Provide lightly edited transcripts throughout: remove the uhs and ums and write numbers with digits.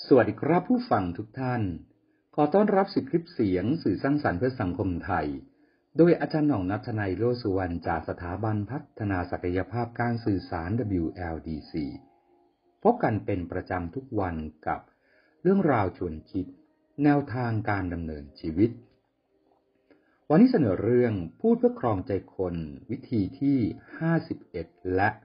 สวัสดีครับผู้ฟังทุกท่านขอต้อนรับ10 คลิปเสียงสื่อสร้างสรรค์เพื่อสังคมไทยโดยอาจารย์หน่อง ณัฐนัย โลสุวรรณจากสถาบันพัฒนาศักยภาพการสื่อสาร WLDC พบกันเป็นประจำทุกวันกับเรื่องราวชวนคิดแนวทางการดำเนินชีวิตวันนี้เสนอเรื่องพูดเพื่อครองใจคนวิธีที่51และ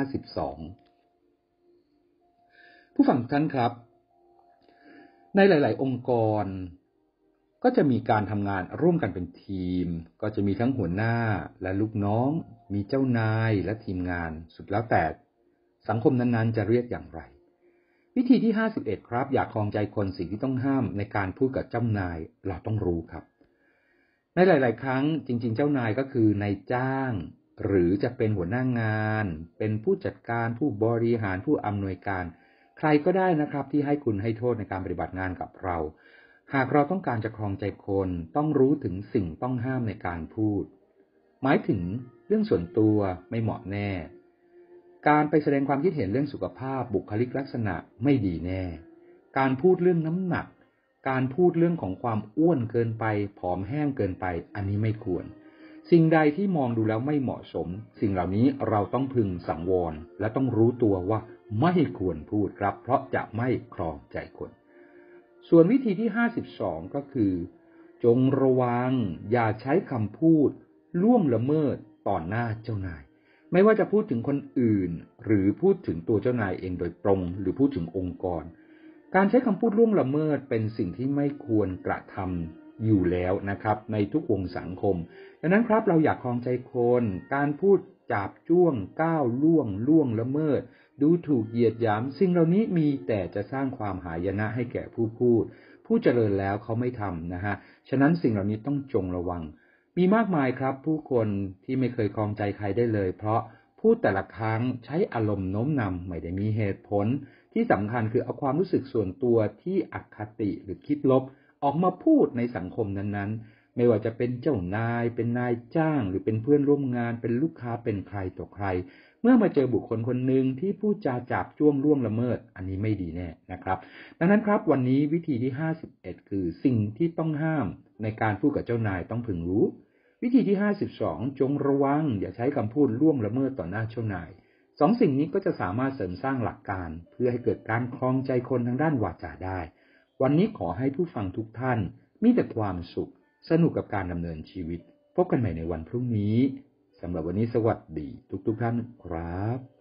52ผู้ฟังทุกท่านครับในหลายๆองค์กรก็จะมีการทำงานร่วมกันเป็นทีมก็จะมีทั้งหัวหน้าและลูกน้องมีเจ้านายและทีมงานสุดแล้วแต่สังคมนั้นๆจะเรียกอย่างไรวิธีที่51ครับอยากครองใจคนสิ่งที่ต้องห้ามในการพูดกับเจ้านายเราต้องรู้ครับในหลายๆครั้งจริงๆเจ้านายก็คือนายจ้างหรือจะเป็นหัวหน้างานเป็นผู้จัดการผู้บริหารผู้อำนวยการใครก็ได้นะครับที่ให้คุณให้โทษในการปฏิบัติงานกับเราหากเราต้องการจะครองใจคนต้องรู้ถึงสิ่งต้องห้ามในการพูดหมายถึงเรื่องส่วนตัวไม่เหมาะแน่การไปแสดงความคิดเห็นเรื่องสุขภาพบุคลิกลักษณะไม่ดีแน่การพูดเรื่องน้ำหนักการพูดเรื่องของความอ้วนเกินไปผอมแห้งเกินไปอันนี้ไม่ควรสิ่งใดที่มองดูแล้วไม่เหมาะสมสิ่งเหล่านี้เราต้องพึงสังวรและต้องรู้ตัวว่าไม่ควรพูดครับเพราะจะไม่ครองใจคนส่วนวิธีที่52ก็คือจงระวังอย่าใช้คำพูดล่วงละเมิดต่อหน้าเจ้านายไม่ว่าจะพูดถึงคนอื่นหรือพูดถึงตัวเจ้านายเองโดยตรงหรือพูดถึงองค์กรการใช้คำพูดล่วงละเมิดเป็นสิ่งที่ไม่ควรกระทำอยู่แล้วนะครับในทุกวงสังคมดังนั้นครับเราอยากครองใจคนการพูดจาบจ้วงก้าวล่วงละเมิดดูถูกเหยียดหยามสิ่งเหล่านี้มีแต่จะสร้างความหายนะให้แก่ผู้พูดผู้เจริญแล้วเขาไม่ทำนะฮะฉะนั้นสิ่งเหล่านี้ต้องจงระวังมีมากมายครับผู้คนที่ไม่เคยครองใจใครได้เลยเพราะพูดแต่ละครั้งใช้อารมณ์โน้มนำไม่ได้มีเหตุผลที่สำคัญคือเอาความรู้สึกส่วนตัวที่อคติหรือคิดลบออกมาพูดในสังคมนั้นๆไม่ว่าจะเป็นเจ้านายเป็นนายจ้างหรือเป็นเพื่อนร่วมงานเป็นลูกค้าเป็นใครต่อใครเมื่อมาเจอบุคคลคนหนึ่งที่พูดจาจาบจ้วงล่วงละเมิดอันนี้ไม่ดีแน่นะครับดังนั้นครับวันนี้วิธีที่51คือสิ่งที่ต้องห้ามในการพูดกับเจ้านายต้องพึงรู้วิธีที่52จงระวังอย่าใช้คำพูดล่วงละเมิดต่อหน้าเจ้านายสองสิ่งนี้ก็จะสามารถเสริมสร้างหลักการเพื่อให้เกิดการครองใจคนทางด้านวาจาได้วันนี้ขอให้ผู้ฟังทุกท่านมีแต่ความสุขสนุกกับการดำเนินชีวิตพบกันใหม่ในวันพรุ่งนี้สำหรับวันนี้สวัสดีทุกท่านครับ